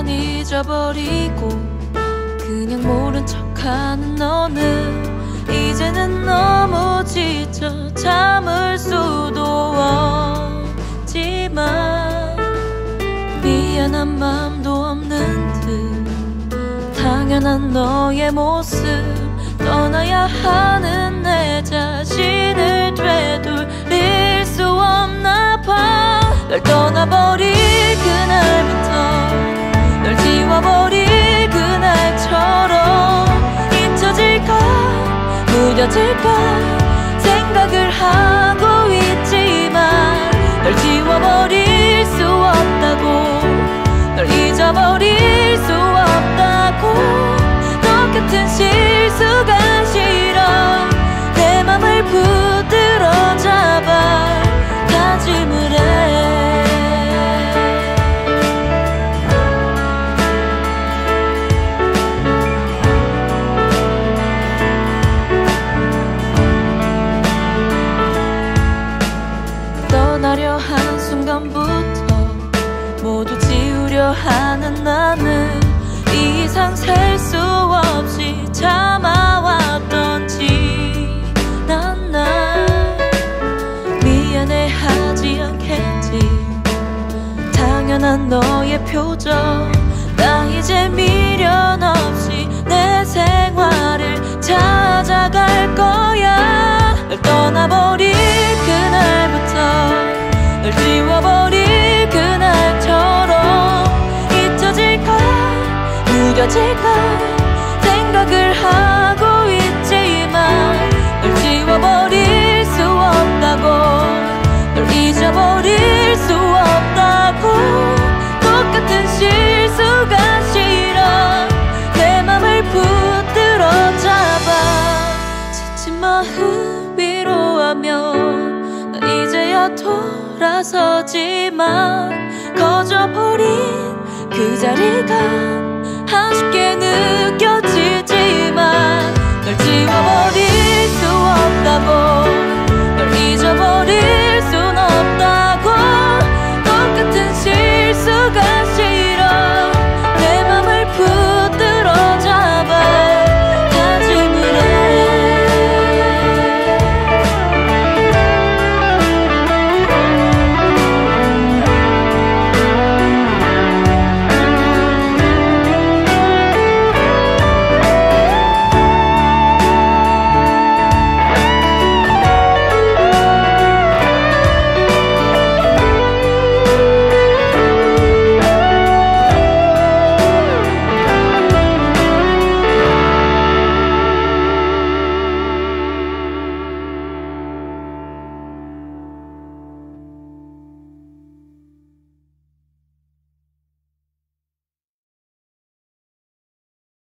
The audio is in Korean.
넌 잊어버리고 그냥 모른 척하는 너는 이제는 너무 지쳐 참을 수도 없지만 미안한 맘도 없는 듯 당연한 너의 모습 떠나야 하는 내 자신을 되돌릴 수 없나 봐. 널 떠나버릴 그날부터 널 지워버릴 그날처럼 잊혀질까 무뎌질까 생각을 하고 있지만 널 지워버릴 수 없다고 널 잊어버릴 수 없다고 똑같은 실수가 싫어 내 맘을 붙들어 잡아 다짐을 해. 떠나려 한 순간부터 모두 지우려 하는 나는 이 이상 셀 수 없이 참아왔던 지난 날 미안해하지 않겠지 당연한 너의 표정 나 이제 미련 없이 내 생활을 찾아갈 거야. 널 떠나버릴 그날부터 널 지워버릴 그날처럼 잊혀질까 무뎌질까 생각을 하고 있지만 널 지워버릴 수 없다고 널 잊어버릴 수 없다고 똑같은 실수가 싫어 내 맘을 붙들어 잡아 지친 마음 위로하며 난 이제야 돌아서지만 거저버린 그 자리가 아쉽게 느껴